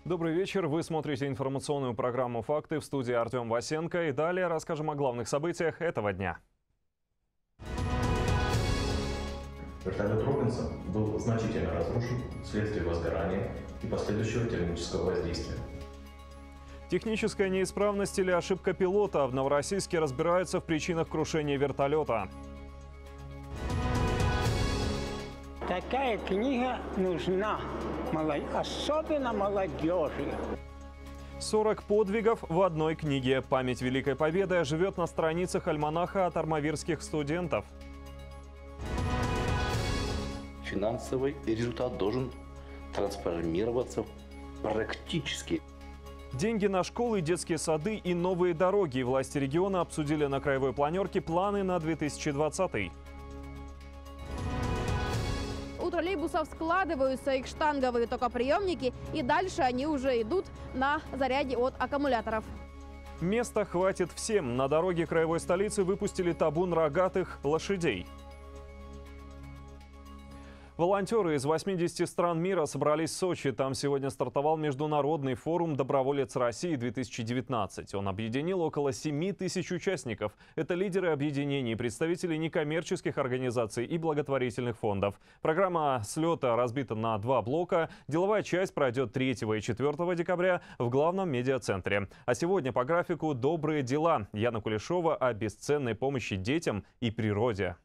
Добрый вечер. Вы смотрите информационную программу «Факты», в студии Артем Васенко. И далее расскажем о главных событиях этого дня. Вертолет «Робинсон» был значительно разрушен вследствие возгорания и последующего термического воздействия. Техническая неисправность или ошибка пилота. В Новороссийске разбираются в причинах крушения вертолета. Такая книга нужна, особенно молодежи. 40 подвигов в одной книге. Память Великой Победы живет на страницах альманаха от армавирских студентов. Финансовый результат должен трансформироваться практически. Деньги на школы, детские сады и новые дороги. Власти региона обсудили на краевой планерке планы на 2020. У троллейбусов складываются их штанговые токоприемники, и дальше они уже идут на заряде от аккумуляторов. Места хватит всем. На дороге краевой столицы выпустили табун рогатых лошадей. Волонтеры из 80 стран мира собрались в Сочи. Там сегодня стартовал международный форум «Доброволец России-2019». Он объединил около 7 тысяч участников. Это лидеры объединений, представители некоммерческих организаций и благотворительных фондов. Программа слета разбита на 2 блока. Деловая часть пройдет 3 и 4 декабря в главном медиацентре. А сегодня по графику «Добрые дела». Яна Кулешова о бесценной помощи детям и природе.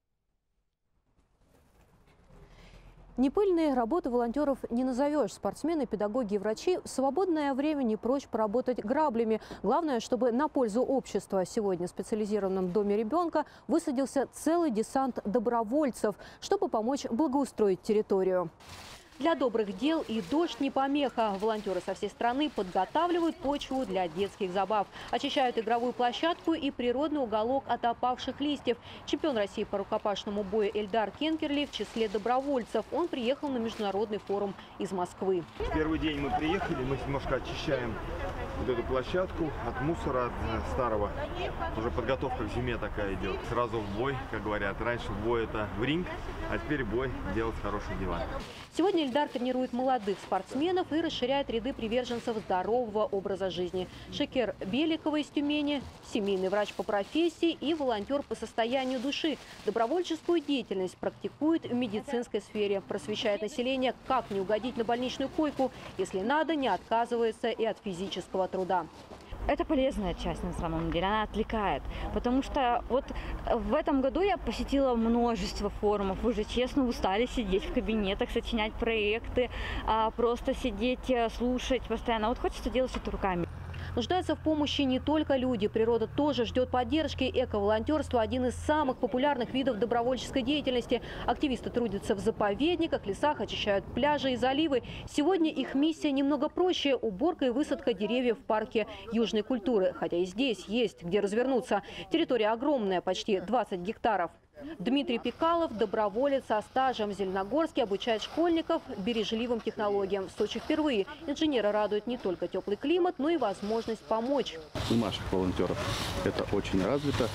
Непыльные работы волонтеров не назовешь. Спортсмены, педагоги и врачи в свободное время не прочь поработать граблями. Главное, чтобы на пользу общества сегодня в специализированном доме ребенка высадился целый десант добровольцев, чтобы помочь благоустроить территорию. Для добрых дел и дождь не помеха. Волонтеры со всей страны подготавливают почву для детских забав. Очищают игровую площадку и природный уголок от опавших листьев. Чемпион России по рукопашному бою Эльдар Кенкерли в числе добровольцев. Он приехал на международный форум из Москвы. В первый день мы приехали, мы немножко очищаем вот эту площадку от мусора, от старого. Уже подготовка к зиме такая идет. Сразу в бой, как говорят. Раньше бой это в ринг, а теперь бой делать хорошие дела. Сегодня Эльдар тренирует молодых спортсменов и расширяет ряды приверженцев здорового образа жизни. Шекер Беликова из Тюмени, семейный врач по профессии и волонтер по состоянию души. Добровольческую деятельность практикует в медицинской сфере. Просвещает население, как не угодить на больничную койку. Если надо, не отказывается и от физического труда. Это полезная часть на самом деле, она отвлекает, потому что вот в этом году я посетила множество форумов, вы же честно устали сидеть в кабинетах, сочинять проекты, просто сидеть, слушать постоянно, вот хочется делать что-то руками. Нуждаются в помощи не только люди. Природа тоже ждет поддержки. Эко-волонтерство – один из самых популярных видов добровольческой деятельности. Активисты трудятся в заповедниках, лесах, очищают пляжи и заливы. Сегодня их миссия немного проще – уборка и высадка деревьев в парке южной культуры. Хотя и здесь есть где развернуться. Территория огромная, почти 20 гектаров. Дмитрий Пикалов, доброволец со стажем в Зеленогорске, обучает школьников бережливым технологиям. В Сочи впервые. Инженера радует не только теплый климат, но и возможность помочь. У наших волонтеров это очень развито.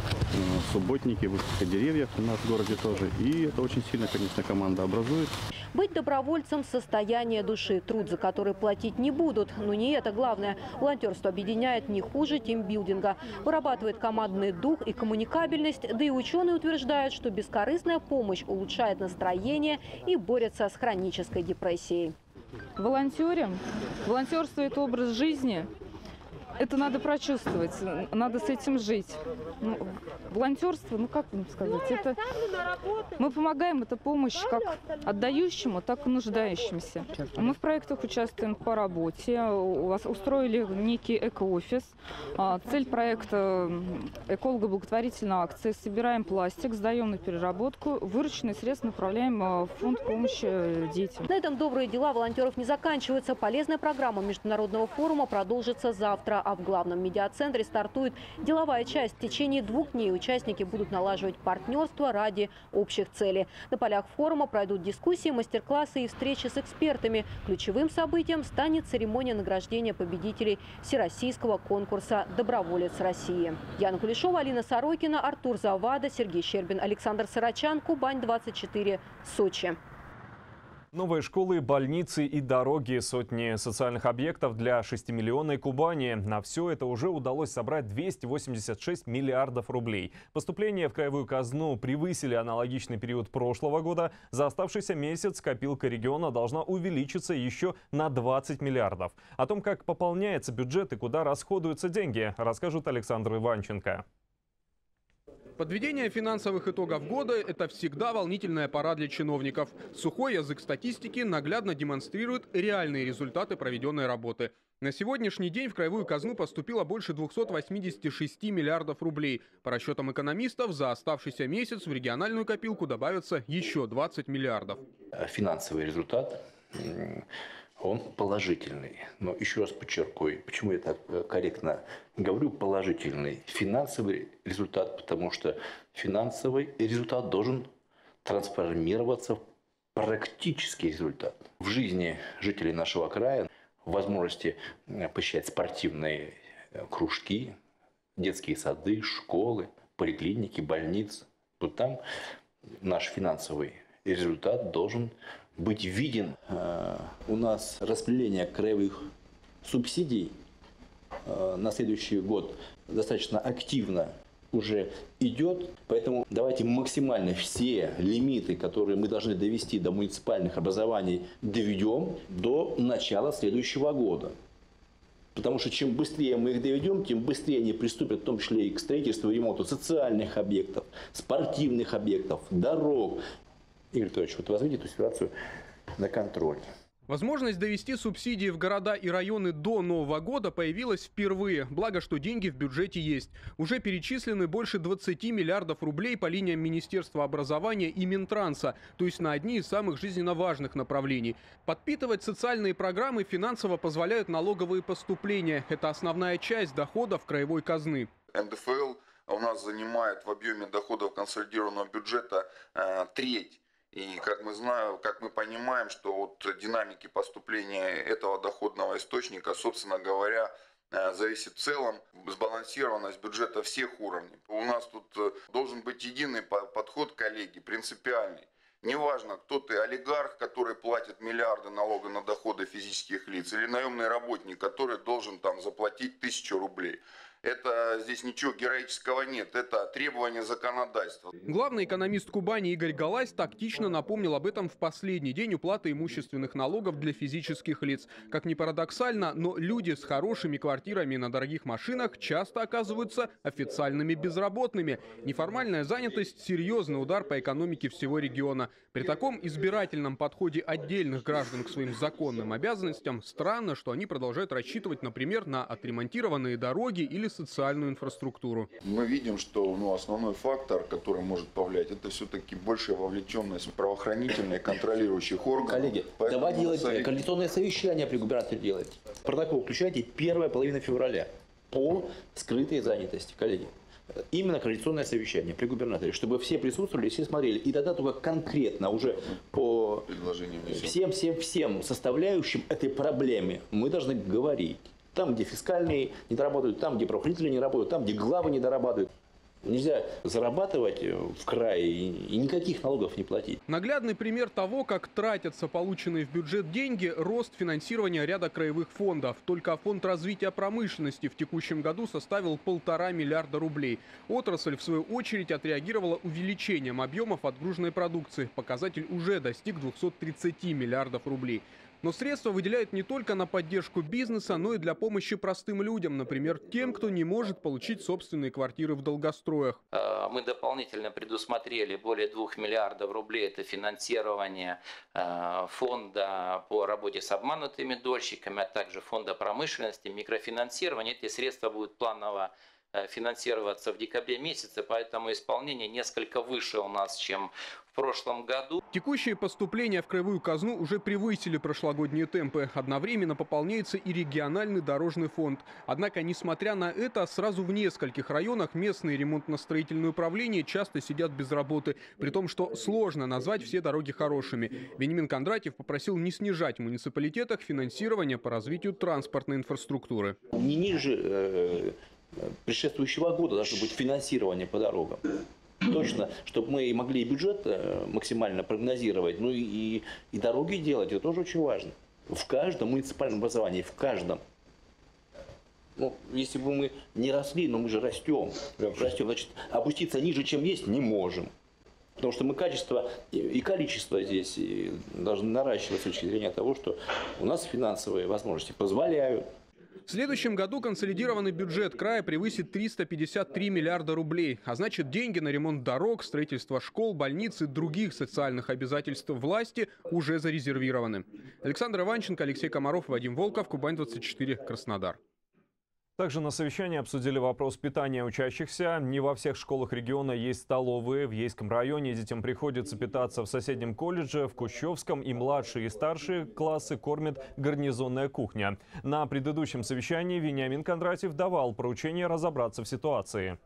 Субботники, высадка деревьев у нас в городе тоже. И это очень сильно, конечно, команда образует. Быть добровольцем – состояние души, труд за который платить не будут. Но не это главное. Волонтерство объединяет не хуже тимбилдинга. Вырабатывает командный дух и коммуникабельность. Да и ученые утверждают, что бескорыстная помощь улучшает настроение и борется с хронической депрессией. Волонтерим. Волонтерство – это образ жизни. Это надо прочувствовать, надо с этим жить. Волонтерство, как вам сказать, это мы помогаем, это помощь как отдающему, так и нуждающимся. Мы в проектах участвуем по работе, устроили некий эко-офис. Цель проекта – эколого-благотворительная акция. Собираем пластик, сдаем на переработку, вырученные средства направляем в фонд помощи детям. На этом добрые дела волонтеров не заканчиваются. Полезная программа международного форума продолжится завтра. А в главном медиацентре стартует деловая часть. В течение 2 дней участники будут налаживать партнерство ради общих целей. На полях форума пройдут дискуссии, мастер-классы и встречи с экспертами. Ключевым событием станет церемония награждения победителей всероссийского конкурса «Доброволец России». Яна Кулешова, Алина Сорокина, Артур Завада, Сергей Щербин, Александр Сорочан, Кубань 24, Сочи. Новые школы, больницы и дороги, сотни социальных объектов для 6-миллионной Кубани. На все это уже удалось собрать 286 миллиардов рублей. Поступления в краевую казну превысили аналогичный период прошлого года. За оставшийся месяц копилка региона должна увеличиться еще на 20 миллиардов. О том, как пополняется бюджет и куда расходуются деньги, расскажет Александр Иванченко. Подведение финансовых итогов года – это всегда волнительная пора для чиновников. Сухой язык статистики наглядно демонстрирует реальные результаты проведенной работы. На сегодняшний день в краевую казну поступило больше 286 миллиардов рублей. По расчетам экономистов, за оставшийся месяц в региональную копилку добавится еще 20 миллиардов. Финансовый результат, он положительный. Но еще раз подчеркиваю, почему я так корректно говорю положительный финансовый результат, потому что финансовый результат должен трансформироваться в практический результат. В жизни жителей нашего края возможности посещать спортивные кружки, детские сады, школы, поликлиники, больницы. Вот там наш финансовый результат должен быть виден. У нас распределение краевых субсидий на следующий год достаточно активно уже идет. Поэтому давайте максимально все лимиты, которые мы должны довести до муниципальных образований, доведем до начала следующего года. Потому что чем быстрее мы их доведем, тем быстрее они приступят, в том числе и к строительству и ремонту социальных объектов, спортивных объектов, дорог. Игорь Анатольевич, вот возьмите эту ситуацию на контроль. Возможность довести субсидии в города и районы до Нового года появилась впервые. Благо, что деньги в бюджете есть. Уже перечислены больше 20 миллиардов рублей по линиям Министерства образования и Минтранса, то есть на одни из самых жизненно важных направлений. Подпитывать социальные программы финансово позволяют налоговые поступления. Это основная часть доходов краевой казны. НДФЛ у нас занимает в объеме доходов консолидированного бюджета треть. И как мы понимаем, что от динамики поступления этого доходного источника, собственно говоря, зависит в целом сбалансированность бюджета всех уровней. У нас тут должен быть единый подход, коллеги, принципиальный. Неважно, кто ты, олигарх, который платит миллиарды налога на доходы физических лиц, или наемный работник, который должен там заплатить 1000 рублей. Это здесь ничего героического нет, это требование законодательства. Главный экономист Кубани Игорь Галась тактично напомнил об этом в последний день уплаты имущественных налогов для физических лиц. Как ни парадоксально, но люди с хорошими квартирами на дорогих машинах часто оказываются официальными безработными. Неформальная занятость – серьезный удар по экономике всего региона. При таком избирательном подходе отдельных граждан к своим законным обязанностям странно, что они продолжают рассчитывать, например, на отремонтированные дороги или социальную инфраструктуру. Мы видим, что основной фактор, который может повлиять, это все-таки большая вовлеченность правоохранительных, контролирующих органов. Коллеги, давайте делать коалиционное совещание при губернаторе делать. Протокол включайте, первая половина февраля по скрытой занятости, коллеги. Именно коалиционное совещание при губернаторе, чтобы все присутствовали, все смотрели. И тогда только конкретно уже по всем составляющим этой проблеме мы должны говорить. Там, где фискальные не дорабатывают, там, где правоохранители не работают, там, где главы не дорабатывают. Нельзя зарабатывать в крае и никаких налогов не платить. Наглядный пример того, как тратятся полученные в бюджет деньги, рост финансирования ряда краевых фондов. Только фонд развития промышленности в текущем году составил 1,5 миллиарда рублей. Отрасль, в свою очередь, отреагировала увеличением объемов отгруженной продукции. Показатель уже достиг 230 миллиардов рублей. Но средства выделяют не только на поддержку бизнеса, но и для помощи простым людям, например, тем, кто не может получить собственные квартиры в долгостроях. Мы дополнительно предусмотрели более 2 миллиардов рублей. Это финансирование фонда по работе с обманутыми дольщиками, а также фонда промышленности, микрофинансирование. Эти средства будут планово финансироваться в декабре месяце, поэтому исполнение несколько выше у нас, чем в прошлом году. Текущие поступления в краевую казну уже превысили прошлогодние темпы. Одновременно пополняется и региональный дорожный фонд. Однако, несмотря на это, сразу в нескольких районах местные ремонтно-строительные управления часто сидят без работы. При том, что сложно назвать все дороги хорошими. Вениамин Кондратьев попросил не снижать в муниципалитетах финансирование по развитию транспортной инфраструктуры. Не ниже предшествующего года должно быть финансирование по дорогам. точно, чтобы мы могли и бюджет максимально прогнозировать, ну и дороги делать, это тоже очень важно. В каждом муниципальном образовании, в каждом. Ну, если бы мы не росли, но мы же растем, значит, опуститься ниже, чем есть, не можем. Потому что мы качество и количество здесь должны наращивать с точки зрения того, что у нас финансовые возможности позволяют. В следующем году консолидированный бюджет края превысит 353 миллиарда рублей. А значит, деньги на ремонт дорог, строительство школ, больниц и других социальных обязательств власти уже зарезервированы. Александр Иванченко, Алексей Комаров, Вадим Волков, Кубань-24, Краснодар. Также на совещании обсудили вопрос питания учащихся. Не во всех школах региона есть столовые. В Ейском районе детям приходится питаться в соседнем колледже, в Кущевском, и младшие и старшие классы кормит гарнизонная кухня. На предыдущем совещании Вениамин Кондратьев давал поручение разобраться в ситуации.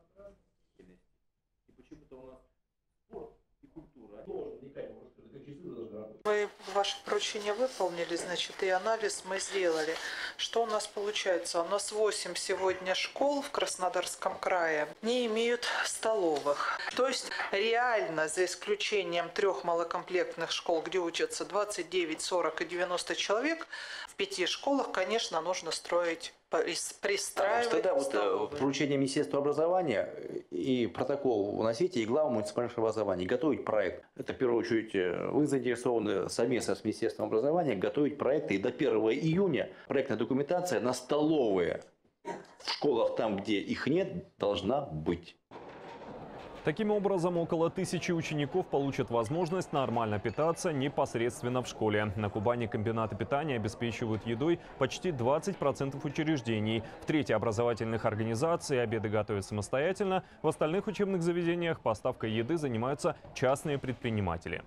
Мы ваше поручение выполнили, значит, и анализ мы сделали. Что у нас получается? У нас 8 сегодня школ в Краснодарском крае не имеют столовых. То есть реально, за исключением 3 малокомплектных школ, где учатся 29, 40 и 90 человек, в 5 школах, конечно, нужно строить, пристраивать. Тогда вот поручение Министерства образования и протокол вносите, и главу муниципального образования готовить проект. Это в первую очередь вы заинтересованы совместно с Министерством образования готовить проекты, и до 1 июня проектная документация на столовые в школах, там, где их нет, должна быть. Таким образом, около 1000 учеников получат возможность нормально питаться непосредственно в школе. На Кубани комбинаты питания обеспечивают едой почти 20% учреждений. В трети образовательных организаций обеды готовят самостоятельно. В остальных учебных заведениях поставкой еды занимаются частные предприниматели.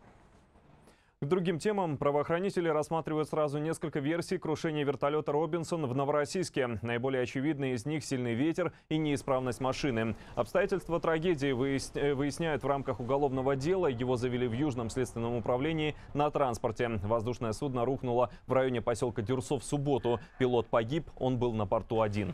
К другим темам правоохранители рассматривают сразу несколько версий крушения вертолета «Робинсон» в Новороссийске. Наиболее очевидные из них – сильный ветер и неисправность машины. Обстоятельства трагедии выясняют в рамках уголовного дела. Его завели в Южном следственном управлении на транспорте. Воздушное судно рухнуло в районе поселка Дюрсо в субботу. Пилот погиб, он был на борту один.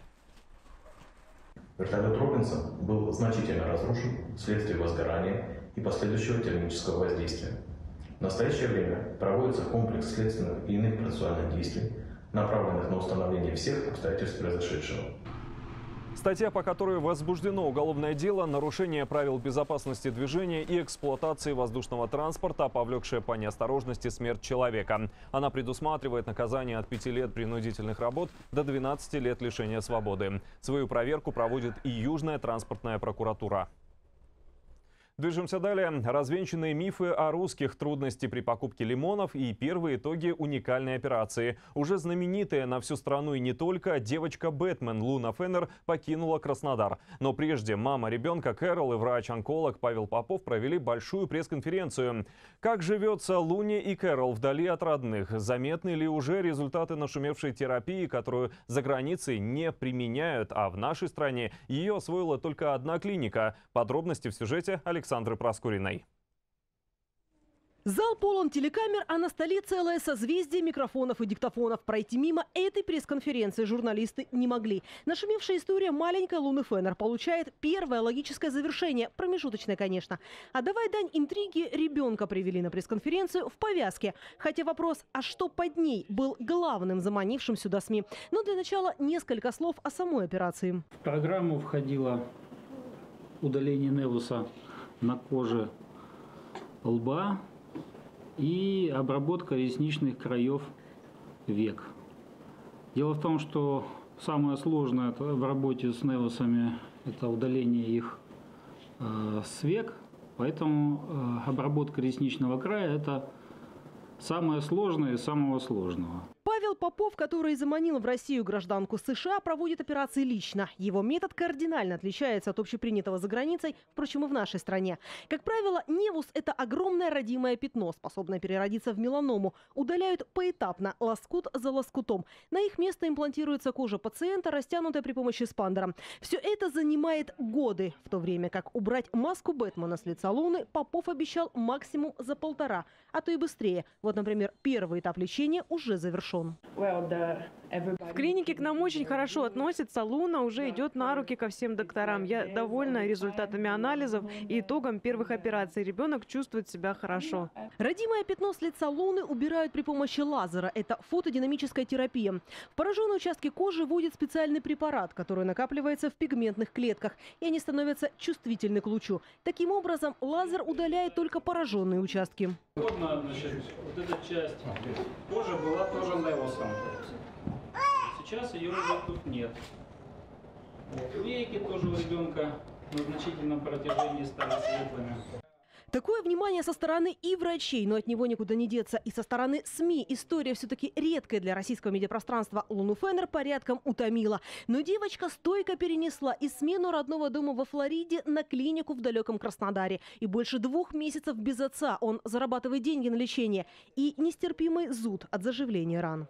Вертолет «Робинсон» был значительно разрушен вследствие возгорания и последующего термического воздействия. В настоящее время проводится комплекс следственных и иных процессуальных действий, направленных на установление всех обстоятельств произошедшего. Статья, по которой возбуждено уголовное дело, нарушение правил безопасности движения и эксплуатации воздушного транспорта, повлекшее по неосторожности смерть человека. Она предусматривает наказание от 5 лет принудительных работ до 12 лет лишения свободы. Свою проверку проводит и Южная транспортная прокуратура. Движемся далее. Развенчанные мифы о русских, трудности при покупке лимонов и первые итоги уникальной операции. Уже знаменитая на всю страну и не только девочка Бэтмен Луна Феннер покинула Краснодар. Но прежде мама ребенка Кэрол и врач-онколог Павел Попов провели большую пресс-конференцию. Как живется Луне и Кэрол вдали от родных? Заметны ли уже результаты нашумевшей терапии, которую за границей не применяют, а в нашей стране ее освоила только одна клиника? Подробности в сюжете Александры Проскуриной. Зал полон телекамер, а на столе целое созвездие микрофонов и диктофонов. Пройти мимо этой пресс-конференции журналисты не могли. Нашумевшая история маленькой Луны Феннер получает первое логическое завершение. Промежуточное, конечно. А давай дань интриги, ребенка привели на пресс-конференцию в повязке. Хотя вопрос, а что под ней, был главным заманившим сюда СМИ. Но для начала несколько слов о самой операции. В программу входило удаление невуса на коже лба и обработка ресничных краев век. Дело в том, что самое сложное в работе с невусами – это удаление их с век, поэтому обработка ресничного края – это самое сложное из самого сложного. Павел Попов, который заманил в Россию гражданку США, проводит операции лично. Его метод кардинально отличается от общепринятого за границей, впрочем, и в нашей стране. Как правило, невус – это огромное родимое пятно, способное переродиться в меланому. Удаляют поэтапно, лоскут за лоскутом. На их место имплантируется кожа пациента, растянутая при помощи спандера. Все это занимает годы, в то время как убрать маску Бэтмена с лица Луны Попов обещал максимум за 1,5, а то и быстрее. Вот, например, первый этап лечения уже завершен. Луна. В клинике к нам очень хорошо относятся. Луна уже идет на руки ко всем докторам. Я довольна результатами анализов и итогом первых операций. Ребенок чувствует себя хорошо. Родимое пятно с лица Луны убирают при помощи лазера. Это фотодинамическая терапия. В пораженные участки кожи вводит специальный препарат, который накапливается в пигментных клетках, и они становятся чувствительны к лучу. Таким образом, лазер удаляет только пораженные участки. Можно, значит, вот эта часть кожи была тоже невусом. Сейчас ее уже тут нет. Вот. Веки тоже у ребенка на значительном протяжении стали светлыми. Такое внимание со стороны и врачей, но от него никуда не деться, и со стороны СМИ. История все-таки редкая для российского медиапространства. Луну Феннер порядком утомила. Но девочка стойко перенесла и смену родного дома во Флориде на клинику в далеком Краснодаре. И больше 2 месяцев без отца он зарабатывает деньги на лечение. И нестерпимый зуд от заживления ран.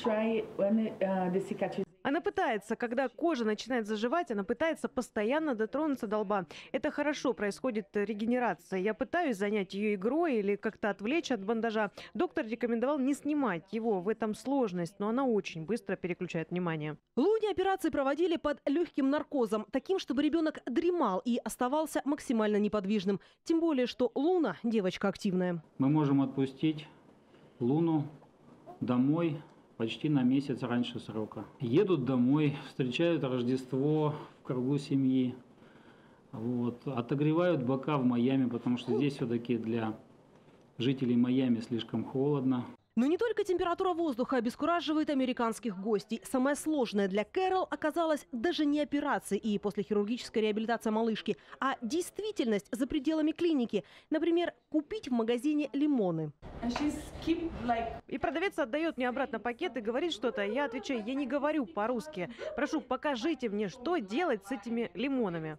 Она пытается, когда кожа начинает заживать, она пытается постоянно дотронуться до лба. Это хорошо, происходит регенерация. Я пытаюсь занять ее игрой или как-то отвлечь от бандажа. Доктор рекомендовал не снимать его, в этом сложность, но она очень быстро переключает внимание. Луне операции проводили под легким наркозом, таким, чтобы ребенок дремал и оставался максимально неподвижным. Тем более, что Луна – девочка активная. Мы можем отпустить Луну домой почти на месяц раньше срока. Едут домой, встречают Рождество в кругу семьи. Вот. Отогревают бока в Майами, потому что здесь все-таки для жителей Майами слишком холодно. Но не только температура воздуха обескураживает американских гостей. Самое сложное для Кэрол оказалось даже не операция и послехирургическая реабилитация малышки, а действительность за пределами клиники. Например, купить в магазине лимоны. И продавец отдает мне обратно пакет и говорит что-то. Я отвечаю, я не говорю по-русски. Прошу, покажите мне, что делать с этими лимонами.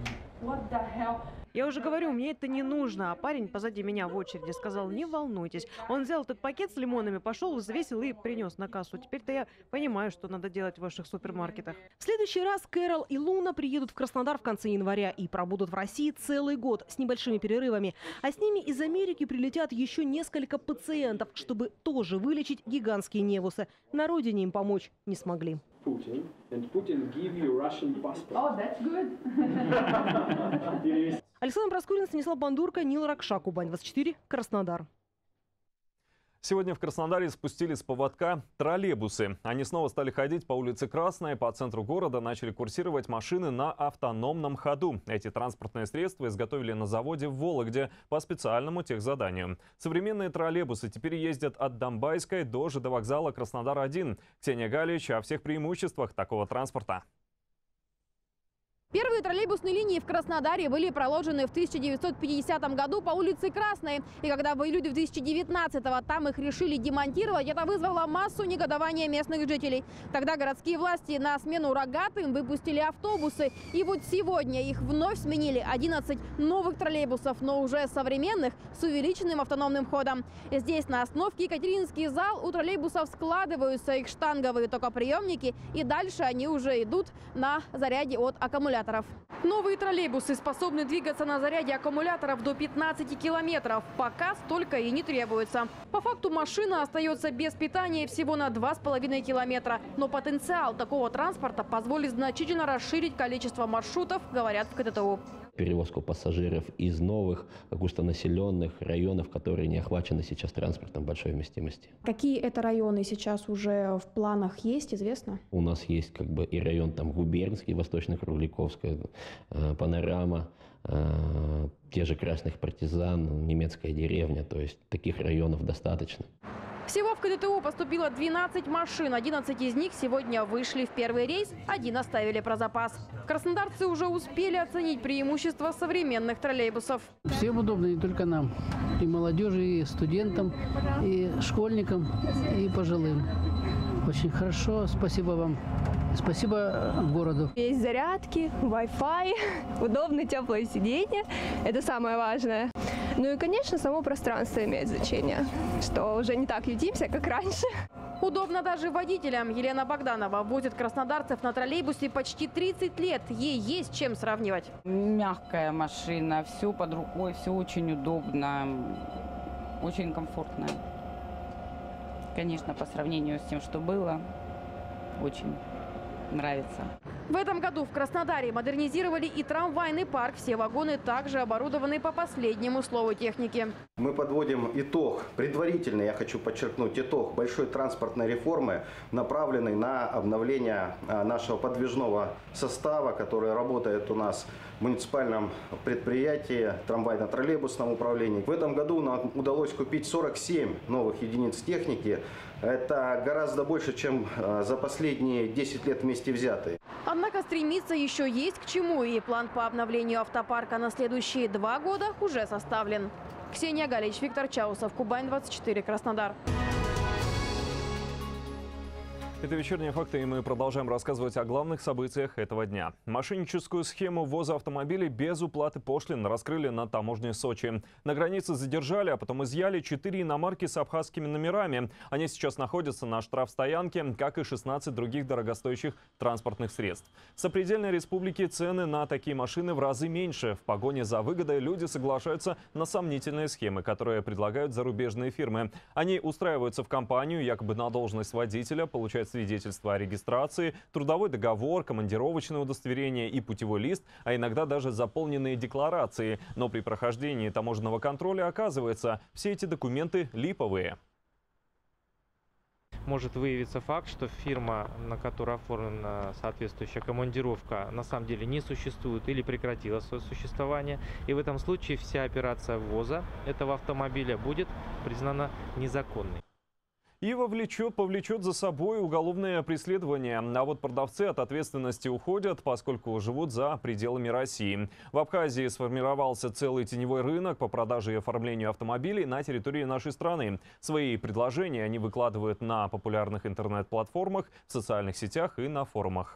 Я уже говорю, мне это не нужно. А парень позади меня в очереди сказал, не волнуйтесь. Он взял этот пакет с лимонами, пошел, взвесил и принес на кассу. Теперь-то я понимаю, что надо делать в ваших супермаркетах. В следующий раз Кэрол и Луна приедут в Краснодар в конце января и пробудут в России целый год с небольшими перерывами. А с ними из Америки прилетят еще несколько пациентов, чтобы тоже вылечить гигантские невусы. На родине им помочь не смогли. Putin, and Putin give you Russian passport. Oh, that's good. Александр Проскурин, Станислав Бандурка, Нил Ракша, Кубань 24, Краснодар. Сегодня в Краснодаре спустили с поводка троллейбусы. Они снова стали ходить по улице Красная. По центру города начали курсировать машины на автономном ходу. Эти транспортные средства изготовили на заводе в Вологде по специальному техзаданию. Современные троллейбусы теперь ездят от Домбайской до ЖД вокзала Краснодар-1. Ксения Галич о всех преимуществах такого транспорта. Первые троллейбусные линии в Краснодаре были проложены в 1950 году по улице Красной. И когда в июле 2019-го там их решили демонтировать, это вызвало массу негодования местных жителей. Тогда городские власти на смену рогатым выпустили автобусы. И вот сегодня их вновь сменили 11 новых троллейбусов, но уже современных, с увеличенным автономным ходом. И здесь на остановке Екатеринский зал у троллейбусов складываются их штанговые токоприемники, и дальше они уже идут на заряде от аккумулятора. Новые троллейбусы способны двигаться на заряде аккумуляторов до 15 километров. Пока столько и не требуется. По факту машина остается без питания всего на 2,5 километра. Но потенциал такого транспорта позволит значительно расширить количество маршрутов, говорят в КТТУ. Перевозку пассажиров из новых густонаселенных районов, которые не охвачены сейчас транспортом большой вместимости. Какие это районы сейчас уже в планах есть, известно? У нас есть и район там Губернский, Восточно-Кругляковская, Панорама, те же Красных Партизан, немецкая деревня, то есть таких районов достаточно. Всего в КТТУ поступило 12 машин. 11 из них сегодня вышли в первый рейс, 1 оставили про запас. Краснодарцы уже успели оценить преимущества современных троллейбусов. Всем удобно, не только нам. И молодежи, и студентам, и школьникам, и пожилым. Очень хорошо. Спасибо вам. Спасибо городу. Есть зарядки, Wi-Fi, удобное теплое сиденье. Это самое важное. Ну и, конечно, само пространство имеет значение, что уже не так ютимся, как раньше. Удобно даже водителям. Елена Богданова возит краснодарцев на троллейбусе почти 30 лет. Ей есть чем сравнивать. Мягкая машина, все под рукой, все очень удобно, очень комфортно. Конечно, по сравнению с тем, что было, очень нравится. В этом году в Краснодаре модернизировали и трамвайный парк. Все вагоны также оборудованы по последнему слову техники. Мы подводим итог, предварительный, я хочу подчеркнуть, итог большой транспортной реформы, направленной на обновление нашего подвижного состава, который работает у нас в муниципальном предприятии, трамвайно-троллейбусном управлении. В этом году нам удалось купить 47 новых единиц техники. Это гораздо больше, чем за последние 10 лет вместе взятые. Однако стремиться еще есть к чему, и план по обновлению автопарка на следующие 2 года уже составлен. Ксения Галич, Виктор Чаусов, Кубань-24, Краснодар. Это «Вечерние факты», и мы продолжаем рассказывать о главных событиях этого дня. Мошенническую схему ввоза автомобилей без уплаты пошлин раскрыли на таможне Сочи. На границе задержали, а потом изъяли 4 иномарки с абхазскими номерами. Они сейчас находятся на штрафстоянке, как и 16 других дорогостоящих транспортных средств. В сопредельной республике цены на такие машины в разы меньше. В погоне за выгодой люди соглашаются на сомнительные схемы, которые предлагают зарубежные фирмы. Они устраиваются в компанию, якобы на должность водителя, получают свидетельство о регистрации, трудовой договор, командировочное удостоверение и путевой лист, а иногда даже заполненные декларации. Но при прохождении таможенного контроля оказывается, все эти документы липовые. Может выявиться факт, что фирма, на которой оформлена соответствующая командировка, на самом деле не существует или прекратила свое существование. И в этом случае вся операция ввоза этого автомобиля будет признана незаконной. И повлечет за собой уголовное преследование. А вот продавцы от ответственности уходят, поскольку живут за пределами России. В Абхазии сформировался целый теневой рынок по продаже и оформлению автомобилей на территории нашей страны. Свои предложения они выкладывают на популярных интернет-платформах, в социальных сетях и на форумах.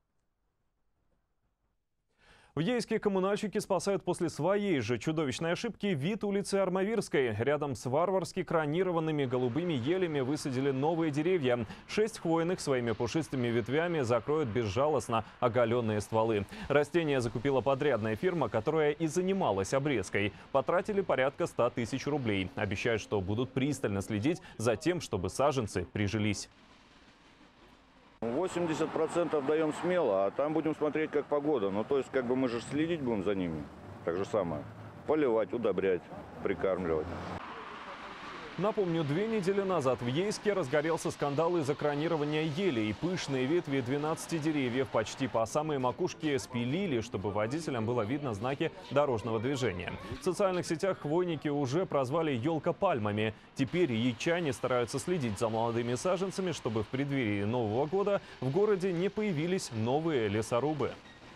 В Ейске коммунальщики спасают после своей же чудовищной ошибки вид улицы Армавирской. Рядом с варварски кронированными голубыми елями высадили новые деревья. 6 хвойных своими пушистыми ветвями закроют безжалостно оголенные стволы. Растения закупила подрядная фирма, которая и занималась обрезкой. Потратили порядка 100 тысяч рублей. Обещают, что будут пристально следить за тем, чтобы саженцы прижились. 80% даем смело, а там будем смотреть, как погода. Ну, то есть, как бы мы же следить будем за ними. Так же самое. Поливать, удобрять, прикармливать. Напомню, 2 недели назад в Ейске разгорелся скандал из-за кронирования елей. Пышные ветви 12 деревьев почти по самой макушке спилили, чтобы водителям было видно знаки дорожного движения. В социальных сетях хвойники уже прозвали елкопальмами. Теперь яичане стараются следить за молодыми саженцами, чтобы в преддверии Нового года в городе не появились новые лесорубы.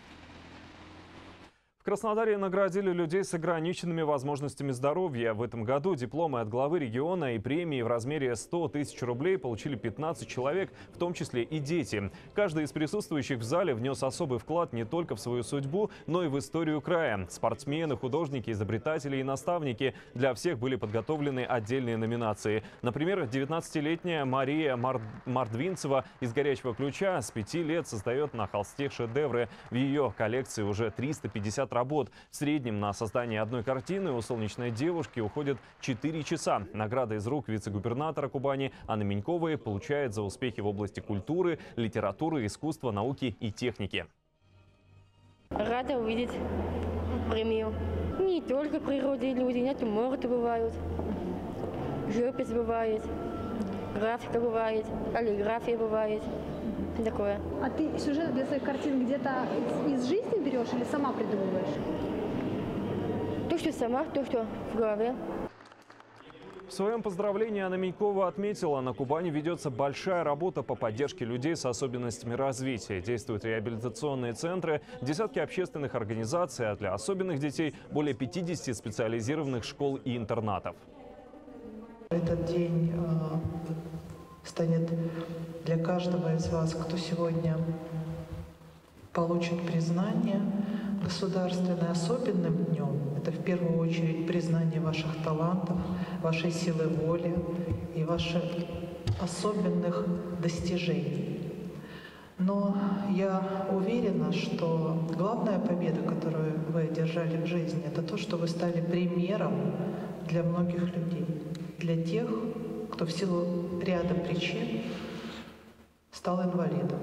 В Краснодаре наградили людей с ограниченными возможностями здоровья. В этом году дипломы от главы региона и премии в размере 100 тысяч рублей получили 15 человек, в том числе и дети. Каждый из присутствующих в зале внес особый вклад не только в свою судьбу, но и в историю края. Спортсмены, художники, изобретатели и наставники. Для всех были подготовлены отдельные номинации. Например, 19-летняя Мария Мордвинцева из «Горячего ключа» с 5 лет создает на холсте шедевры. В ее коллекции уже 350 работ. В среднем на создание одной картины у «Солнечной девушки» уходит 4 часа. Награда из рук вице-губернатора Кубани Анны Меньковой получает за успехи в области культуры, литературы, искусства, науки и техники. Рада увидеть премию. Не только в природе люди, натюрморты бывают, живопись бывает, графика бывает, каллиграфия бывает. Такое. А ты сюжет для своих картин где-то из жизни берешь или сама придумываешь? То, что сама, то, что в голове. В своем поздравлении Анна Менькова отметила, на Кубани ведется большая работа по поддержке людей с особенностями развития. Действуют реабилитационные центры, десятки общественных организаций, а для особенных детей более 50 специализированных школ и интернатов. Этот день станет для каждого из вас, кто сегодня получит признание государственное, особенным днем. Это в первую очередь признание ваших талантов, вашей силы воли и ваших особенных достижений. Но я уверена, что главная победа, которую вы одержали в жизни, это то, что вы стали примером для многих людей, для тех, кто в силу ряда причин стал инвалидом.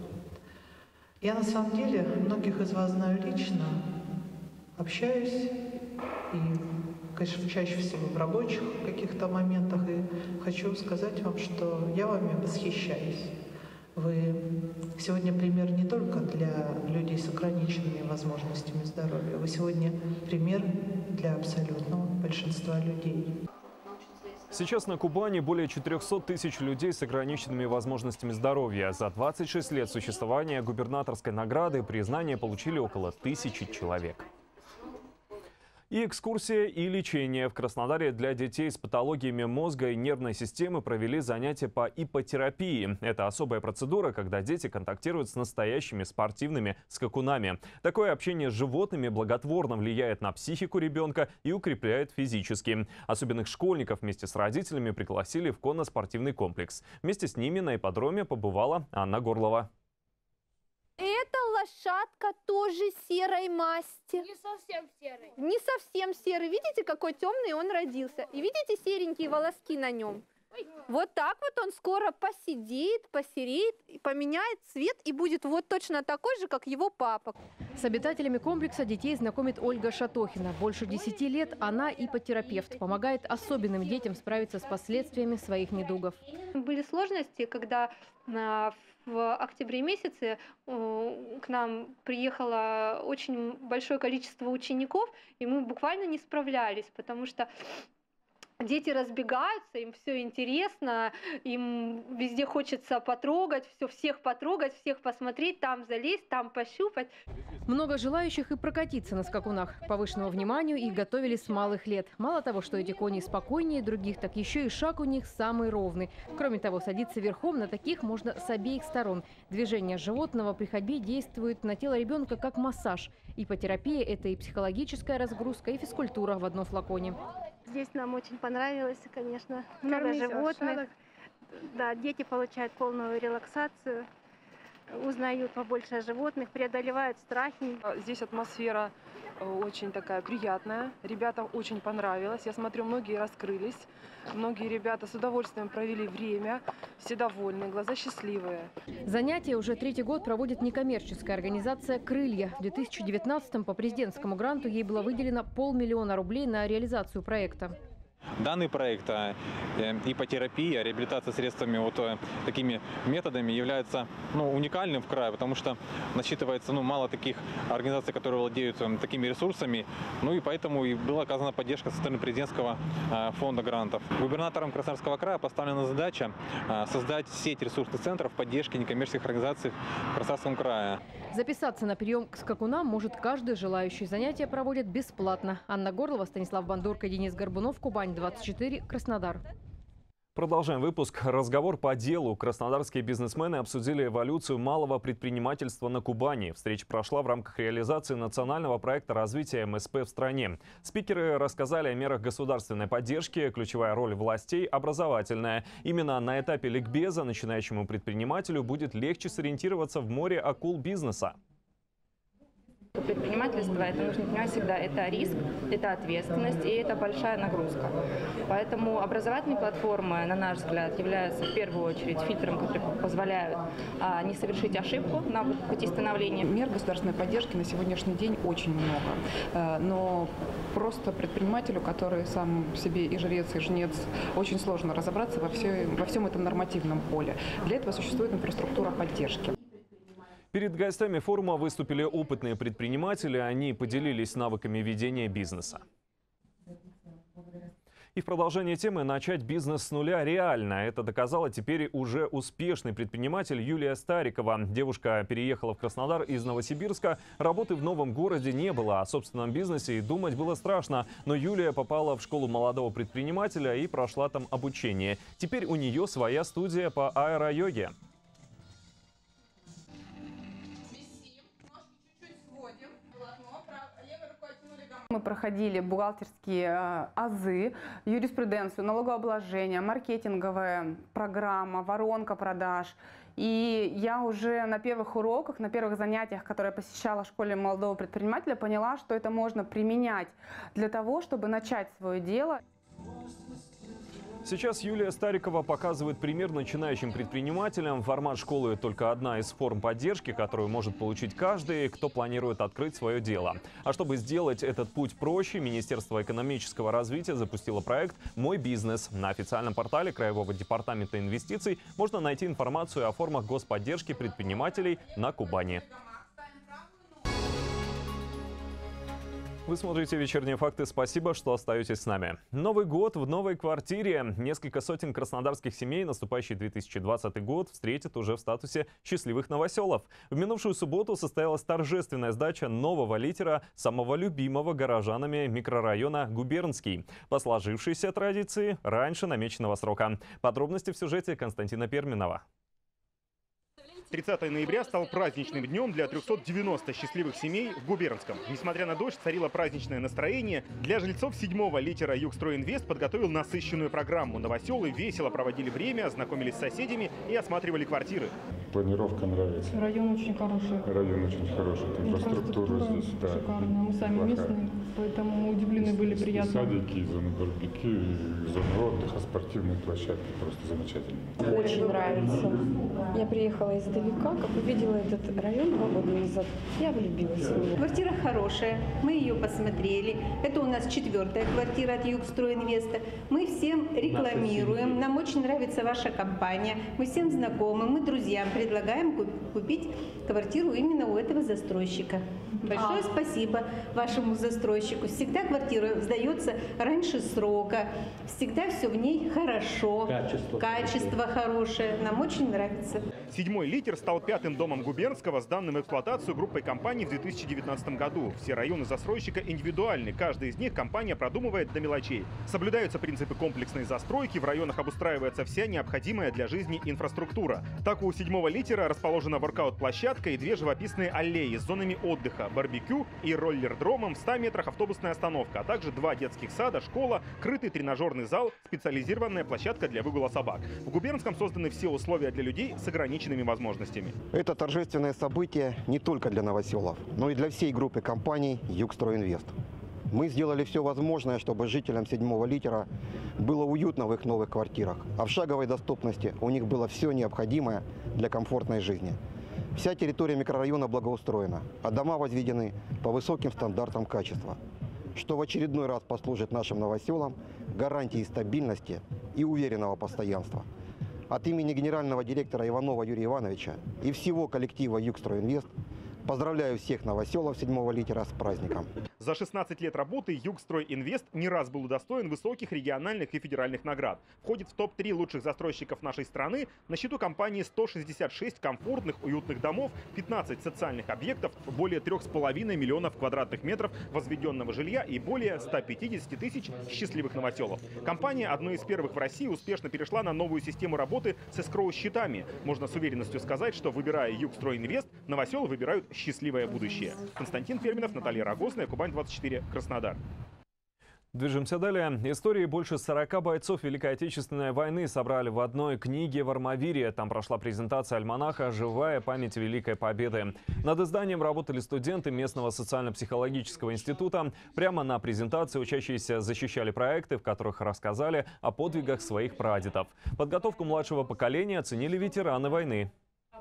Я на самом деле многих из вас знаю лично, общаюсь и, конечно, чаще всего в рабочих каких-то моментах. И хочу сказать вам, что я вами восхищаюсь. Вы сегодня пример не только для людей с ограниченными возможностями здоровья, вы сегодня пример для абсолютного большинства людей. Сейчас на Кубани более 400 тысяч людей с ограниченными возможностями здоровья. За 26 лет существования губернаторской награды признание получили около 1000 человек. И экскурсия, и лечение. В Краснодаре для детей с патологиями мозга и нервной системы провели занятия по иппотерапии. Это особая процедура, когда дети контактируют с настоящими спортивными скакунами. Такое общение с животными благотворно влияет на психику ребенка и укрепляет физически. Особенных школьников вместе с родителями пригласили в конно-спортивный комплекс. Вместе с ними на ипподроме побывала Анна Горлова. Эта лошадка тоже серой масти. Не совсем серый. Не совсем серый. Видите, какой темный он родился? И видите серенькие волоски на нем? Вот так вот он скоро посидеет, посереет, поменяет цвет и будет вот точно такой же, как его папа. С обитателями комплекса детей знакомит Ольга Шатохина. Больше 10 лет она иппотерапевт. Помогает особенным детям справиться с последствиями своих недугов. Были сложности, когда в октябре месяце к нам приехало очень большое количество учеников, и мы буквально не справлялись, потому что дети разбегаются, им все интересно, им везде хочется потрогать, всех потрогать, всех посмотреть, там залезть, там пощупать. Много желающих и прокатиться на скакунах. Повышенному вниманию их готовили с малых лет. Мало того, что эти кони спокойнее других, так еще и шаг у них самый ровный. Кроме того, садиться верхом на таких можно с обеих сторон. Движение животного при ходьбе действует на тело ребенка как массаж. Иппотерапия – это и психологическая разгрузка, и физкультура в одном флаконе. Здесь нам очень понравилось, конечно. Много животных. Да, дети получают полную релаксацию, узнают побольше о животных, преодолевают страхи. Здесь атмосфера очень такая приятная. Ребятам очень понравилось. Я смотрю, многие раскрылись. Многие ребята с удовольствием провели время. Все довольны, глаза счастливые. Занятия уже 3-й год проводит некоммерческая организация «Крылья». В 2019-м по президентскому гранту ей было выделено 500 000 рублей на реализацию проекта. Данный проект иппотерапия, реабилитация средствами такими методами является уникальным в крае, потому что насчитывается мало таких организаций, которые владеют такими ресурсами. И поэтому и была оказана поддержка со стороны президентского фонда грантов. Губернатором Краснодарского края поставлена задача создать сеть ресурсных центров поддержки некоммерческих организаций в Краснодарском крае. Записаться на прием к скакунам может каждый желающий. Занятия проводят бесплатно. Анна Горлова, Станислав Бандурка, Денис Горбунов, Кубань-24, Краснодар. Продолжаем выпуск. Разговор по делу. Краснодарские бизнесмены обсудили эволюцию малого предпринимательства на Кубани. Встреча прошла в рамках реализации национального проекта развития МСП в стране. Спикеры рассказали о мерах государственной поддержки, ключевая роль властей – образовательная. Именно на этапе ликбеза начинающему предпринимателю будет легче сориентироваться в море акул бизнеса. Предпринимательство, это нужно понимать всегда, это риск, это ответственность и это большая нагрузка. Поэтому образовательные платформы, на наш взгляд, являются в первую очередь фильтром, который позволяют не совершить ошибку на пути становления. Мер государственной поддержки на сегодняшний день очень много, но просто предпринимателю, который сам себе и жрец, и жнец, очень сложно разобраться во всем этом нормативном поле. Для этого существует инфраструктура поддержки. Перед гостями форума выступили опытные предприниматели. Они поделились навыками ведения бизнеса. И в продолжение темы «Начать бизнес с нуля реально». Это доказала теперь уже успешный предприниматель Юлия Старикова. Девушка переехала в Краснодар из Новосибирска. Работы в новом городе не было. О собственном бизнесе и думать было страшно. Но Юлия попала в школу молодого предпринимателя и прошла там обучение. Теперь у нее своя студия по аэройоге. Мы проходили бухгалтерские азы, юриспруденцию, налогообложение, маркетинговая программа, воронка продаж. И я уже на первых уроках, на первых занятиях, которые я посещала в школе молодого предпринимателя, поняла, что это можно применять для того, чтобы начать свое дело. Сейчас Юлия Старикова показывает пример начинающим предпринимателям. Формат школы – только одна из форм поддержки, которую может получить каждый, кто планирует открыть свое дело. А чтобы сделать этот путь проще, Министерство экономического развития запустило проект «Мой бизнес». На официальном портале Краевого департамента инвестиций можно найти информацию о формах господдержки предпринимателей на Кубани. Вы смотрите «Вечерние факты». Спасибо, что остаетесь с нами. Новый год в новой квартире. Несколько сотен краснодарских семей наступающий 2020 год встретят уже в статусе счастливых новоселов. В минувшую субботу состоялась торжественная сдача нового литера самого любимого горожанами микрорайона Губернский. По сложившейся традиции раньше намеченного срока. Подробности в сюжете Константина Перминова. 30 ноября стал праздничным днем для 390 счастливых семей в Губернском. Несмотря на дождь, царило праздничное настроение. Для жильцов 7-го литера «Югстройинвест» подготовил насыщенную программу. Новоселы весело проводили время, знакомились с соседями и осматривали квартиры. Планировка нравится. Район очень хороший. Район очень хороший. Инфраструктура здесь, да. Шикарная. Мы сами местные, поэтому мы удивлены были, приятно. Садики, зоны барбекю, зоны отдыха, спортивные площадки. Просто замечательно. Очень нравится. Я приехала издалека, как увидела этот район 2 года назад. Я влюбилась в него. Квартира хорошая, мы ее посмотрели. Это у нас 4-я квартира от Югстройинвеста. Мы всем рекламируем. Нам очень нравится ваша компания. Мы всем знакомы, мы друзьям предлагаем купить квартиру именно у этого застройщика. Большое спасибо вашему застройщику. Всегда квартира сдается раньше срока. Всегда все в ней хорошо. Качество хорошее. Нам очень нравится. 7-й литер стал 5-м домом Губернского, сданным в эксплуатацию группой компаний в 2019 году. Все районы застройщика индивидуальны. Каждый из них компания продумывает до мелочей. Соблюдаются принципы комплексной застройки. В районах обустраивается вся необходимая для жизни инфраструктура. Так, у 7-го литера расположена воркаут-площадка и 2 живописные аллеи с зонами отдыха, барбекю и роллер-дромом, в 100 метрах автобусная остановка, а также 2 детских сада, школа, крытый тренажерный зал, специализированная площадка для выгула собак. В Губернском созданы все условия для людей с ограниченными возможностями. Это торжественное событие не только для новоселов, но и для всей группы компаний «Югстройинвест». Мы сделали все возможное, чтобы жителям 7-го литера было уютно в их новых квартирах, а в шаговой доступности у них было все необходимое для комфортной жизни. Вся территория микрорайона благоустроена, а дома возведены по высоким стандартам качества, что в очередной раз послужит нашим новоселам гарантией стабильности и уверенного постоянства. От имени генерального директора Иванова Юрия Ивановича и всего коллектива «Югстройинвест» поздравляю всех новоселов 7-го литера с праздником. За 16 лет работы «Югстройинвест» не раз был удостоен высоких региональных и федеральных наград. Входит в топ-3 лучших застройщиков нашей страны. На счету компании 166 комфортных, уютных домов, 15 социальных объектов, более 3,5 миллионов квадратных метров возведенного жилья и более 150 тысяч счастливых новоселов. Компания одной из первых в России успешно перешла на новую систему работы с эскроу-счетами. Можно с уверенностью сказать, что, выбирая «Югстройинвест», новоселы выбирают счастливое будущее. Константин Перминов, Наталья Рогозная, Кубань-24, Краснодар. Движемся далее. Истории больше 40 бойцов Великой Отечественной войны собрали в одной книге в Армавире. Там прошла презентация альманаха «Живая память Великой Победы». Над изданием работали студенты местного социально-психологического института. Прямо на презентации учащиеся защищали проекты, в которых рассказали о подвигах своих прадедов. Подготовку младшего поколения оценили ветераны войны.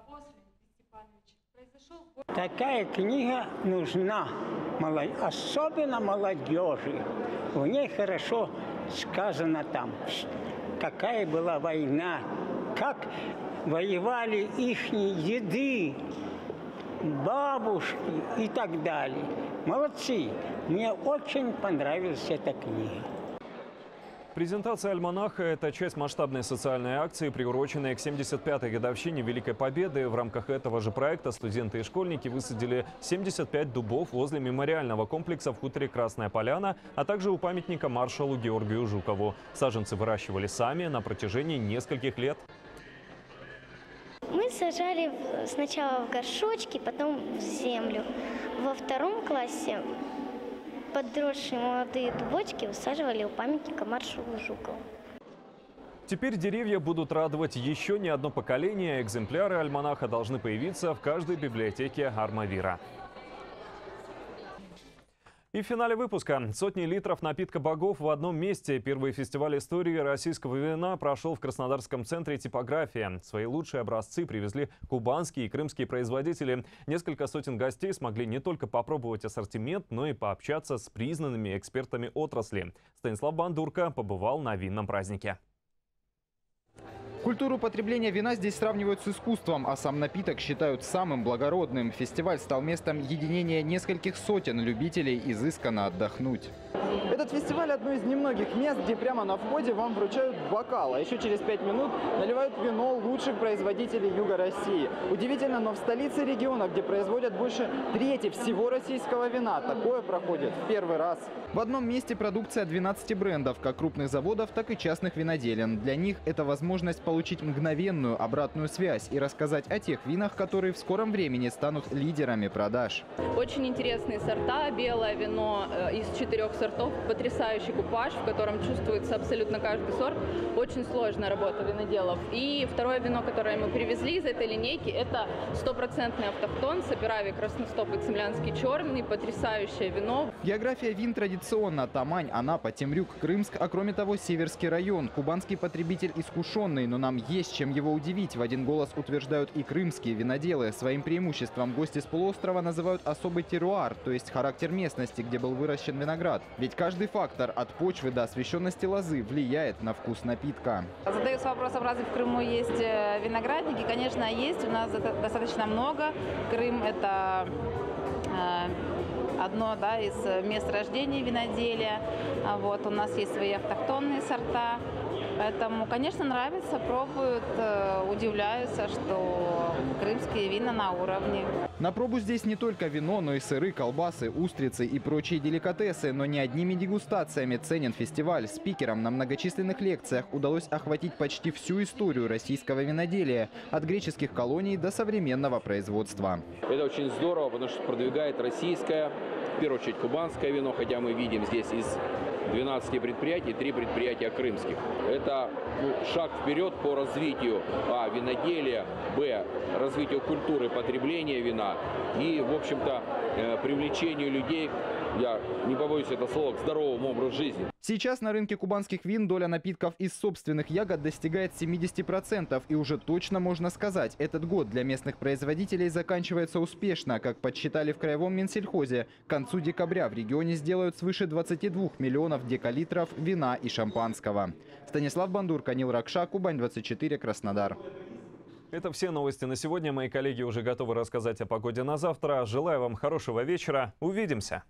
Такая книга нужна, особенно молодежи. В ней хорошо сказано там, какая была война, как воевали их деды, бабушки и так далее. Молодцы! Мне очень понравилась эта книга. Презентация альманаха – это часть масштабной социальной акции, приуроченной к 75-й годовщине Великой Победы. В рамках этого же проекта студенты и школьники высадили 75 дубов возле мемориального комплекса в хуторе Красная Поляна, а также у памятника маршалу Георгию Жукову. Саженцы выращивали сами на протяжении нескольких лет. Мы сажали сначала в горшочки, потом в землю. Во 2 классе подросшие молодые дубочки высаживали у памятника маршалу Жукову. Теперь деревья будут радовать еще не одно поколение. Экземпляры альманаха должны появиться в каждой библиотеке Армавира. И в финале выпуска сотни литров напитка богов в одном месте. Первый фестиваль истории российского вина прошел в Краснодарском центре типографии. Свои лучшие образцы привезли кубанские и крымские производители. Несколько сотен гостей смогли не только попробовать ассортимент, но и пообщаться с признанными экспертами отрасли. Станислав Бандурка побывал на винном празднике. Культуру потребления вина здесь сравнивают с искусством, а сам напиток считают самым благородным. Фестиваль стал местом единения нескольких сотен любителей изысканно отдохнуть. Этот фестиваль – одно из немногих мест, где прямо на входе вам вручают бокал, а еще через 5 минут наливают вино лучших производителей Юга России. Удивительно, но в столице региона, где производят больше трети всего российского вина, такое проходит в первый раз. В одном месте продукция 12 брендов, как крупных заводов, так и частных виноделин. Для них это возможность получить мгновенную обратную связь и рассказать о тех винах, которые в скором времени станут лидерами продаж. Очень интересные сорта. Белое вино из 4 сортов. Потрясающий купаж, в котором чувствуется абсолютно каждый сорт. Очень сложная работа виноделов. И второе вино, которое мы привезли из этой линейки, это 100% автохтон, Саперави, Красностопый, Цемлянский черный. Потрясающее вино. География вин традиционна. Тамань, Анапа, Темрюк, Крымск, а кроме того Северский район. Кубанский потребитель искушенный, но нам есть чем его удивить. В один голос утверждают и крымские виноделы. Своим преимуществом гости с полуострова называют особый теруар, то есть характер местности, где был выращен виноград. Ведь каждый фактор от почвы до освещенности лозы влияет на вкус напитка. Задается вопросом, разве в Крыму есть виноградники? Конечно, есть. У нас достаточно много. Крым – это одно из мест рождения виноделия. Вот, у нас есть свои автохтонные сорта. Поэтому, конечно, нравится, пробуют, удивляются, что крымские вина на уровне. На пробу здесь не только вино, но и сыры, колбасы, устрицы и прочие деликатесы. Но не одними дегустациями ценен фестиваль. Спикерам на многочисленных лекциях удалось охватить почти всю историю российского виноделия. От греческих колоний до современного производства. Это очень здорово, потому что продвигает российское, в первую очередь кубанское вино, хотя мы видим здесь из 12 предприятий, 3 предприятия крымских. Это шаг вперед по развитию виноделия, развитию культуры потребления вина и, в общем-то, привлечению людей, я не побоюсь этого слова, к здоровому образу жизни. Сейчас на рынке кубанских вин доля напитков из собственных ягод достигает 70%. И уже точно можно сказать, этот год для местных производителей заканчивается успешно. Как подсчитали в Краевом Минсельхозе, к концу декабря в регионе сделают свыше 22 миллионов декалитров вина и шампанского. Станислав Бандурка, Нил Ракша, Кубань-24, Краснодар. Это все новости на сегодня. Мои коллеги уже готовы рассказать о погоде на завтра. Желаю вам хорошего вечера. Увидимся.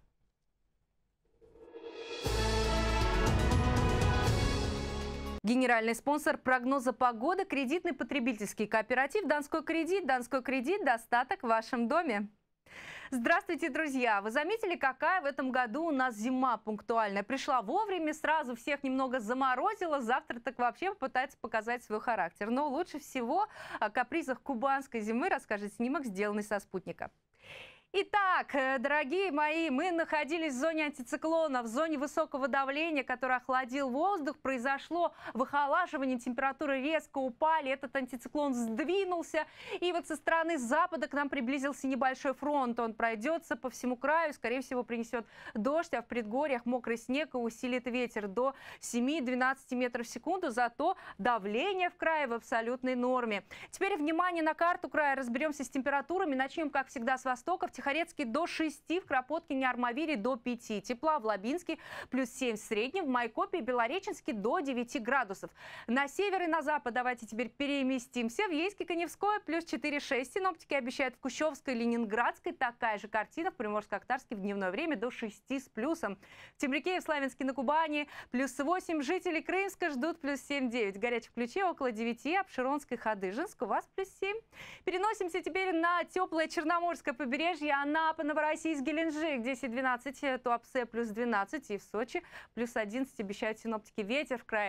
Генеральный спонсор прогноза погоды – кредитный потребительский кооператив «Донской кредит». «Донской кредит» – достаток в вашем доме. Здравствуйте, друзья! Вы заметили, какая в этом году у нас зима пунктуальная? Пришла вовремя, сразу всех немного заморозила. Завтра так вообще попытается показать свой характер. Но лучше всего о капризах кубанской зимы расскажет снимок, сделанный со спутника. Итак, дорогие мои, мы находились в зоне антициклона, в зоне высокого давления, который охладил воздух. Произошло выхолаживание, температуры резко упали, этот антициклон сдвинулся. И вот со стороны запада к нам приблизился небольшой фронт. Он пройдется по всему краю, скорее всего, принесет дождь, а в предгорьях мокрый снег и усилит ветер до 7-12 метров в секунду. Зато давление в крае в абсолютной норме. Теперь внимание на карту края. Разберемся с температурами. Начнем, как всегда, с востока. В Тихорецке до 6, в Кропоткине, Армавире до 5 тепла, в Лабинске плюс 7 в среднем, в Майкопе и Белореченске до 9 градусов. На север и на запад давайте теперь переместимся. В Ейске, Каневское плюс 4-6. Синоптики обещают в Кущевской, Ленинградской такая же картина. В Приморско-Ахтарске в дневное время до 6 с плюсом. В Темрюке и в Славянске на Кубани плюс 8. Жители Крымска ждут плюс 7-9. В Горячем Ключе около 9. Обширонской, Хадыженск у вас плюс 7. Переносимся теперь на теплое Черноморское побережье. Анапа, Новороссийск, Геленджик 10-12, Туапсе плюс 12 и в Сочи плюс 11 обещают синоптики. Ветер в крае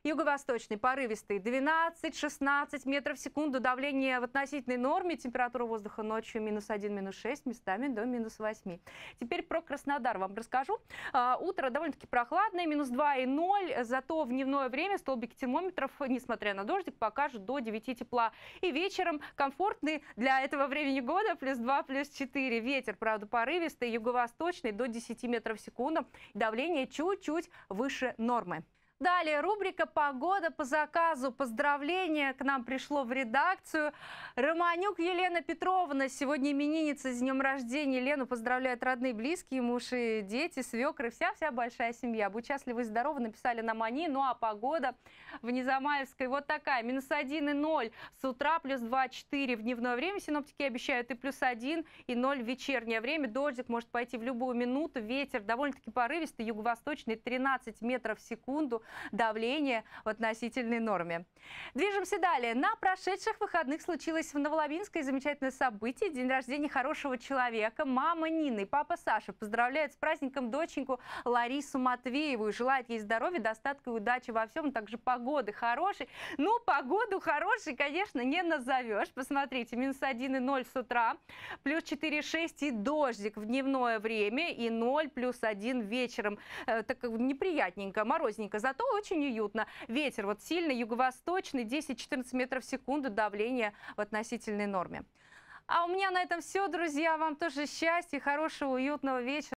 Юго-восточный порывистый 12-16 метров в секунду, давление в относительной норме, температура воздуха ночью -1, -6, местами до -8. Теперь про Краснодар вам расскажу. Утро довольно-таки прохладное, -2 и 0, зато в дневное время столбики термометров, несмотря на дождик, покажут до 9 тепла. И вечером комфортный для этого времени года +2, +4. Ветер, правда, порывистый, юго-восточный до 10 метров в секунду, давление чуть-чуть выше нормы. Далее рубрика «Погода по заказу». Поздравление к нам пришло в редакцию. Романюк Елена Петровна, сегодня именинница, с днем рождения. Лену поздравляют родные, близкие, муж и дети, свекры, вся большая семья. Будь счастливы и здоровы, написали нам они. Ну а погода в Незамаевской вот такая. -1 и 0 с утра, +2, 4 в дневное время. Синоптики обещают и +1 и 0 в вечернее время. Дождик может пойти в любую минуту. Ветер довольно-таки порывистый, юго-восточный 13 метров в секунду. Давление в относительной норме. Движемся далее. На прошедших выходных случилось в Новолабинской замечательное событие. День рождения хорошего человека. Мама Нина и папа Саша поздравляют с праздником доченьку Ларису Матвееву и желают ей здоровья, достатка и удачи во всем. Также погоды хорошей. Ну, погоду хорошей, конечно, не назовешь. Посмотрите, -1 и 0 с утра, +4, 6 и дождик в дневное время и 0 +1 вечером. Так неприятненько, морозненько. Зато очень уютно. Ветер вот сильный, юго-восточный, 10-14 метров в секунду, давление в относительной норме. А у меня на этом все, друзья. Вам тоже счастья, хорошего, уютного вечера.